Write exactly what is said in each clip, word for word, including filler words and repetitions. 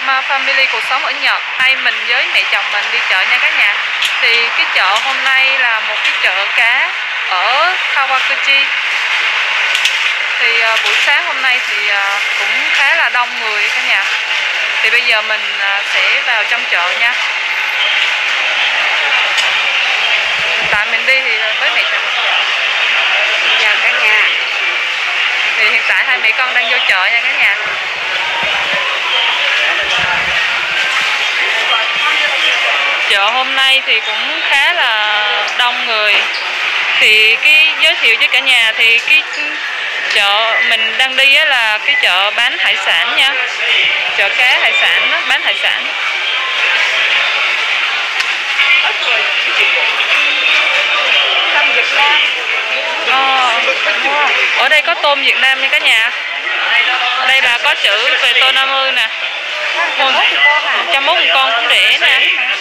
Nakama Family cuộc sống ở Nhật. Hay mình với mẹ chồng mình đi chợ nha cả nhà. Thì cái chợ hôm nay là một cái chợ cá ở Kawaguchi. Thì uh, buổi sáng hôm nay thì uh, cũng khá là đông người cả nhà. Thì bây giờ mình uh, sẽ vào trong chợ nha. Tại mình đi thì với mẹ chồng. Chào cả nhà. Thì hiện tại hai mẹ con đang vô chợ nha cả nhà. Chợ hôm nay thì cũng khá là đông người. Thì cái giới thiệu với cả nhà thì cái chợ mình đang đi á là cái chợ bán hải sản nha. Chợ cá hải sản đó, bán hải sản. Tôm Việt Nam. Ờ, ở đây có tôm Việt Nam nha cả nhà. Ở đây là có chữ về tô năm mươi nè. một trăm mốt một con cũng rẻ nè.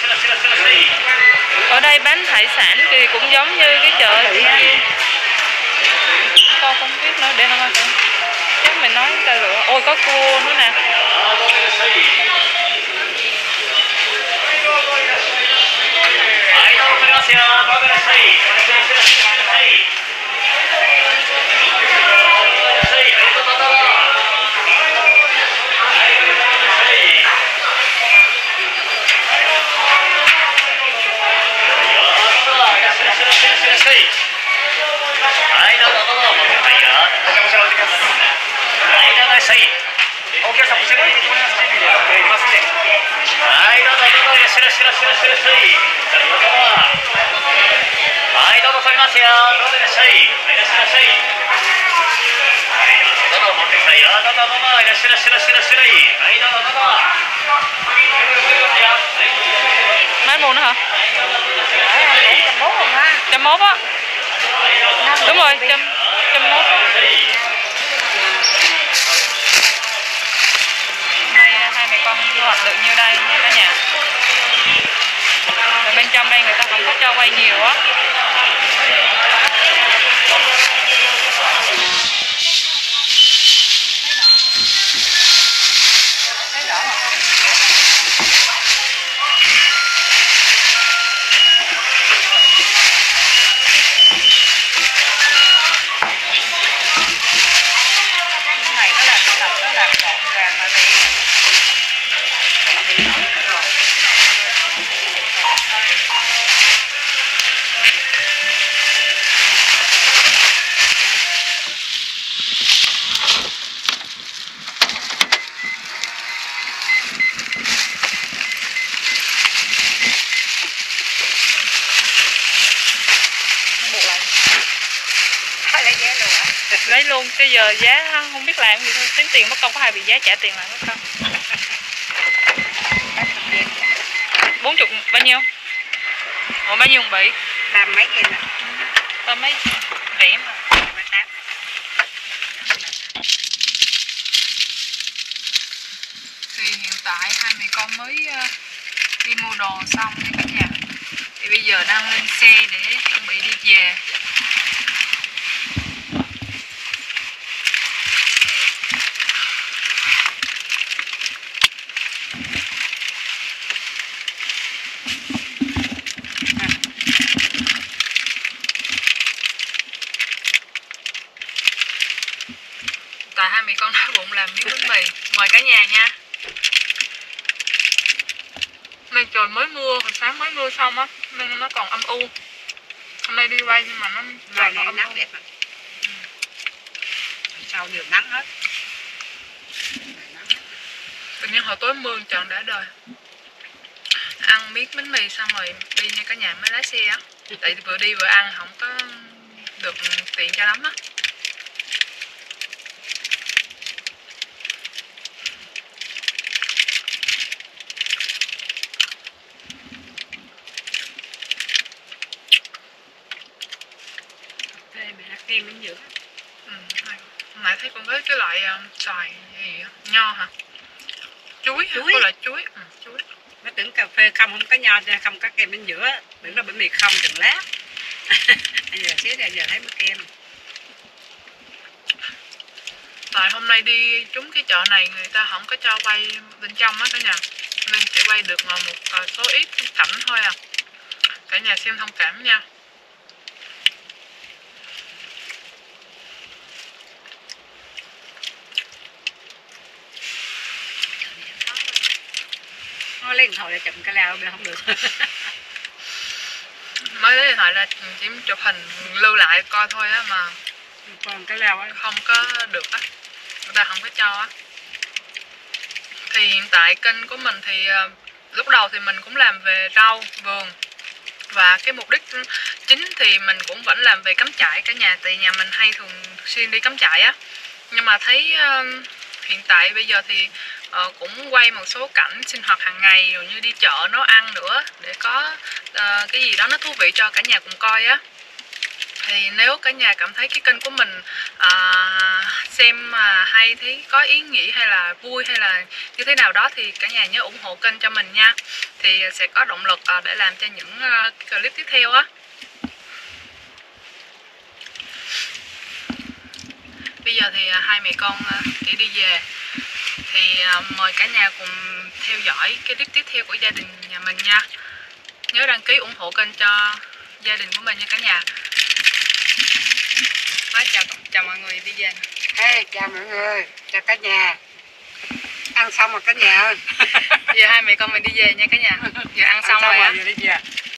Ở đây bán hải sản thì cũng giống như cái chợ kia. Con không biết nữa, để không ạ. Chắc mình nói ta lựa. Ôi có cua nữa nè. Mấy mua nữa hả? Trăm mốt á. Đúng rồi, trăm trăm mốt. Nay hai mẹ con thu hoạch được nhiêu đây nha cả nhà. Ở bên trong đây người ta không có cho quay nhiều á. Lấy luôn, chứ giờ giá không biết làm gì thôi, tính tiền mất công có ai bị giá trả tiền lại mất công. Bốn chục bao nhiêu? Ủa bao nhiêu bị? Làm mấy nghìn ạ? Tao mấy rẻ mà. Thì hiện tại hai mẹ con mới đi mua đồ xong nha cả nhà. Thì bây giờ đang lên xe để chuẩn bị đi về. Tại hai mẹ con đói bụng làm miếng bánh mì. Mời cả nhà nha. Nay trời mới mưa, hồi sáng mới mưa xong á, nên nó còn âm u. Hôm nay đi quay nhưng mà nó trời này nắng đẹp mà. Ừ. Sau đều nắng hết. Tự nhiên hồi tối mưa trời đã đời. Ăn miếng bánh mì xong rồi đi nha cả nhà mới lái xe á. Tại vừa đi vừa ăn không có được tiện cho lắm á. Kem bánh dưỡng. Ừ, nãy thấy con thấy cái loại uh, xoài gì nho hả? Chuối hả? Chuối. Có loại chuối. Ừ, chuối. Nó tưởng cà phê không không có nho, không có kem bánh giữa, tưởng là bánh mì không từng lát. Bây giờ xíu giờ thấy mới kem. Tại hôm nay đi trúng cái chợ này người ta không có cho quay bên trong á cả nhà, nên chỉ quay được một số ít cảnh thôi à. Cả nhà xem thông cảm nha. Nó lấy điện thoại là chụp cái lao bên không được. Mới lấy điện thoại là chỉ chụp hình lưu lại coi thôi á, mà còn cái lao á không có được á, người ta không có cho á. Thì hiện tại kênh của mình thì uh, lúc đầu thì mình cũng làm về rau vườn, và cái mục đích chính thì mình cũng vẫn làm về cắm trại cả nhà, tại nhà mình hay thường xuyên đi cắm trại á. Nhưng mà thấy uh, hiện tại bây giờ thì uh, cũng quay một số cảnh sinh hoạt hàng ngày, rồi như đi chợ nấu ăn nữa, để có uh, cái gì đó nó thú vị cho cả nhà cùng coi á. Thì nếu cả nhà cảm thấy cái kênh của mình à, xem mà hay, thấy có ý nghĩa hay là vui hay là như thế nào đó, thì cả nhà nhớ ủng hộ kênh cho mình nha. Thì sẽ có động lực à, để làm cho những uh, clip tiếp theo á. Bây giờ thì uh, hai mẹ con uh, chỉ đi về. Thì uh, mời cả nhà cùng theo dõi cái clip tiếp theo của gia đình nhà mình nha. Nhớ đăng ký ủng hộ kênh cho gia đình của mình nha cả nhà. Nói chào, chào mọi người đi về. Hey, chào mọi người, chào cả nhà. Ăn xong rồi cả nhà ơi. Giờ hai mẹ con mình đi về nha cả nhà. Giờ ăn, ăn xong, xong rồi, rồi đi về.